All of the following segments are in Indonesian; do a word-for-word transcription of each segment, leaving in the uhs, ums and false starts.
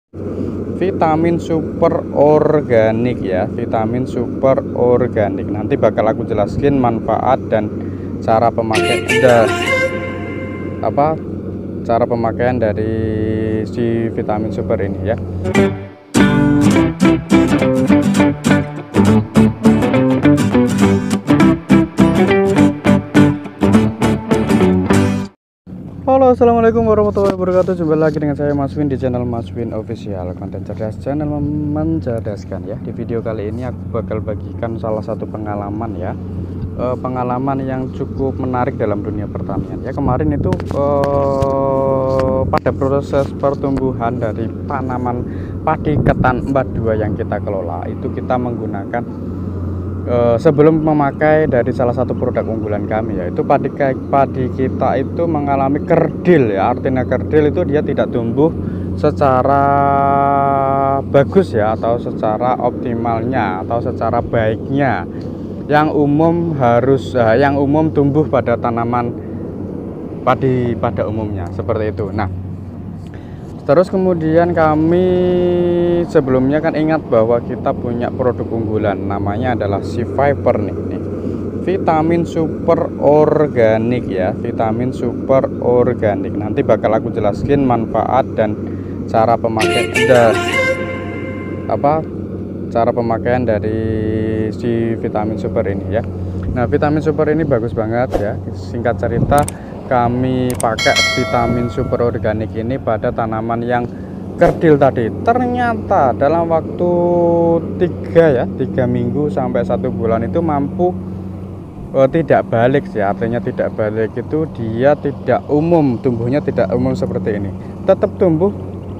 Vitamin super organik ya, vitamin super organik. Nanti bakal aku jelaskan manfaat dan cara pemakaian dan apa cara pemakaian dari si vitamin super ini ya. Halo, assalamualaikum warahmatullahi wabarakatuh. Jumpa lagi dengan saya Mas Win di channel Mas Win Official, konten cerdas, channel mencerdaskan ya. Di video kali ini aku bakal bagikan salah satu pengalaman ya, e, pengalaman yang cukup menarik dalam dunia pertanian ya. Kemarin itu e, pada proses pertumbuhan dari tanaman padi ketan empat puluh dua yang kita kelola itu kita menggunakan Uh, sebelum memakai dari salah satu produk unggulan kami, yaitu padi padi kita itu mengalami kerdil ya. Artinya kerdil itu dia tidak tumbuh secara bagus ya, atau secara optimalnya atau secara baiknya yang umum harus uh, yang umum tumbuh pada tanaman padi pada umumnya seperti itu. Nah, terus kemudian kami sebelumnya kan ingat bahwa kita punya produk unggulan, namanya adalah si Viper nih, nih. Vitamin super organik ya, vitamin super organik. Nanti bakal aku jelaskan manfaat dan cara pemakaian dan apa cara pemakaian dari si vitamin super ini ya. Nah, vitamin super ini bagus banget ya. Singkat cerita, kami pakai vitamin super organik ini pada tanaman yang kerdil tadi. Ternyata dalam waktu tiga ya tiga minggu sampai satu bulan itu mampu oh, tidak balik sih. Artinya tidak balik itu dia tidak umum, tumbuhnya tidak umum seperti ini, tetap tumbuh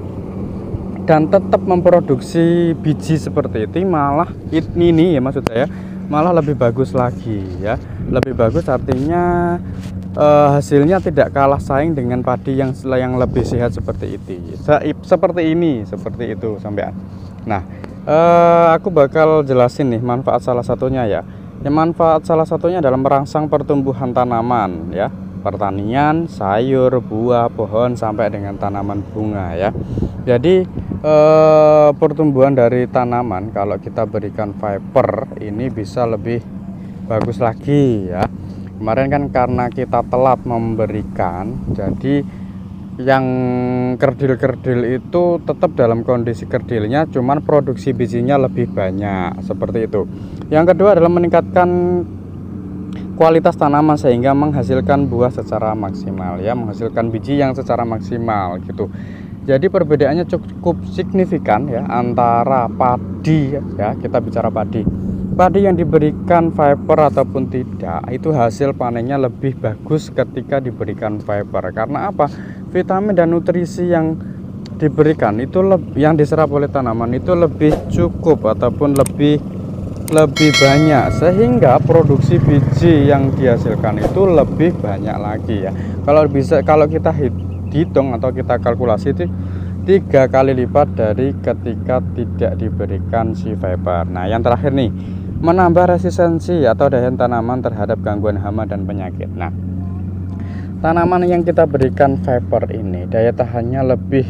dan tetap memproduksi biji seperti itu. Malah ini nih ya, maksud saya malah lebih bagus lagi ya. Lebih bagus artinya Uh, hasilnya tidak kalah saing dengan padi yang yang lebih sehat seperti itu, seperti ini, seperti itu sampean. Nah, uh, aku bakal jelasin nih manfaat salah satunya ya. Yang manfaat salah satunya dalam merangsang pertumbuhan tanaman ya, pertanian, sayur, buah, pohon sampai dengan tanaman bunga ya. Jadi uh, pertumbuhan dari tanaman kalau kita berikan Viper ini bisa lebih bagus lagi ya. Kemarin kan karena kita telat memberikan, jadi yang kerdil-kerdil itu tetap dalam kondisi kerdilnya, cuman produksi bijinya lebih banyak seperti itu. Yang kedua adalah meningkatkan kualitas tanaman sehingga menghasilkan buah secara maksimal ya, menghasilkan biji yang secara maksimal gitu. Jadi perbedaannya cukup signifikan ya antara padi ya, kita bicara padi. Padi yang diberikan Viper ataupun tidak, itu hasil panennya lebih bagus ketika diberikan Viper. Karena apa? Vitamin dan nutrisi yang diberikan itu yang diserap oleh tanaman itu lebih cukup ataupun lebih lebih banyak, sehingga produksi biji yang dihasilkan itu lebih banyak lagi ya. Kalau bisa kalau kita hitung atau kita kalkulasi itu tiga kali lipat dari ketika tidak diberikan si Viper. Nah, yang terakhir nih, menambah resistensi atau daya tanaman terhadap gangguan hama dan penyakit. Nah, tanaman yang kita berikan Viper ini daya tahannya lebih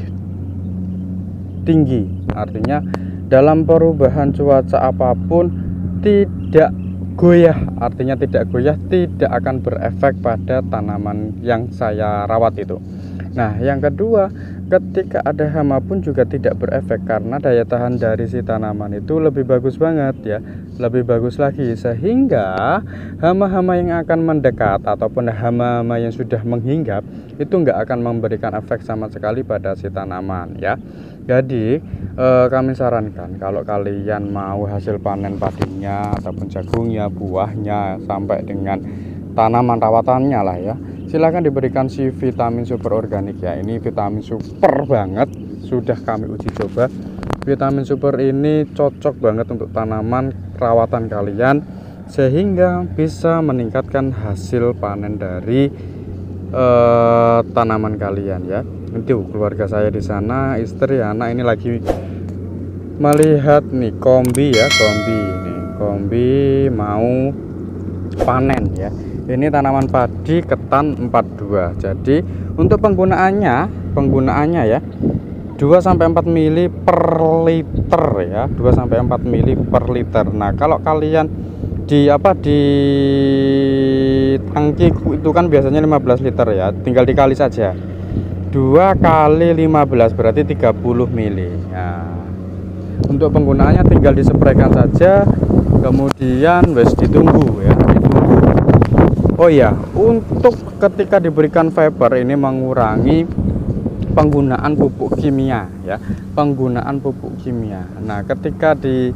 tinggi. Artinya dalam perubahan cuaca apapun tidak goyah. Artinya tidak goyah, tidak akan berefek pada tanaman yang saya rawat itu. Nah, yang kedua, ketika ada hama pun juga tidak berefek karena daya tahan dari si tanaman itu lebih bagus banget ya, lebih bagus lagi, sehingga hama-hama yang akan mendekat ataupun hama-hama yang sudah menghinggap itu nggak akan memberikan efek sama sekali pada si tanaman ya. Jadi eh, kami sarankan kalau kalian mau hasil panen padinya ataupun jagungnya, buahnya sampai dengan tanaman rawatannya lah ya, silahkan diberikan si vitamin super organik ya. Ini vitamin super banget, sudah kami uji coba. Vitamin super ini cocok banget untuk tanaman rawatan kalian, sehingga bisa meningkatkan hasil panen dari eh, tanaman kalian ya. Itu keluarga saya di sana, istri, anak ini lagi melihat nih kombi ya, kombi ini kombi mau panen ya. Ini tanaman padi ketan empat puluh dua. Jadi untuk penggunaannya, penggunaannya ya, dua sampai empat mili per liter ya, dua sampai empat mili per liter. Nah kalau kalian di apa di tangki itu kan biasanya lima belas liter ya, tinggal dikali saja dua kali lima belas berarti tiga puluh mili. Nah, untuk penggunaannya tinggal dispraykan saja, kemudian wes ditunggu ya, ditunggu. Oh ya, untuk ketika diberikan Viper ini mengurangi penggunaan pupuk kimia ya, penggunaan pupuk kimia. Nah ketika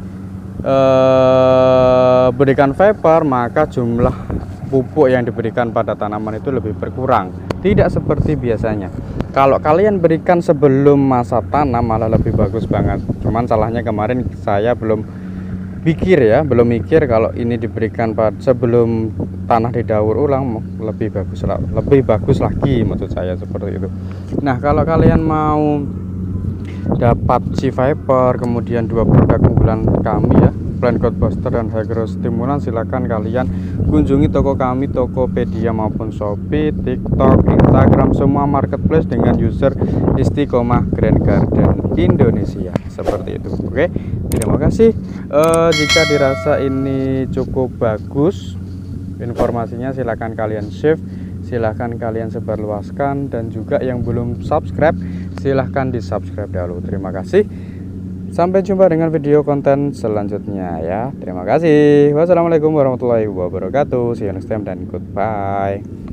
diberikan eh, Viper, maka jumlah pupuk yang diberikan pada tanaman itu lebih berkurang, tidak seperti biasanya. Kalau kalian berikan sebelum masa tanam malah lebih bagus banget. Cuman salahnya kemarin saya belum pikir ya, belum mikir kalau ini diberikan pada sebelum tanah didaur ulang lebih bagus, lebih bagus lagi maksud saya seperti itu. Nah kalau kalian mau dapat si Viper, kemudian dua produk unggulan kami ya, Plant Growth Booster dan High Growth Stimulan, silahkan kalian kunjungi toko kami, Tokopedia maupun Shopee, TikTok, Instagram, semua marketplace dengan user Istiqomah Grand Garden Indonesia seperti itu. Oke, terima kasih. Uh, jika dirasa ini cukup bagus informasinya, silahkan kalian save, silahkan kalian sebarluaskan, dan juga yang belum subscribe silahkan di subscribe dahulu. Terima kasih, sampai jumpa dengan video konten selanjutnya ya. Terima kasih, wassalamualaikum warahmatullahi wabarakatuh, see you next time dan goodbye.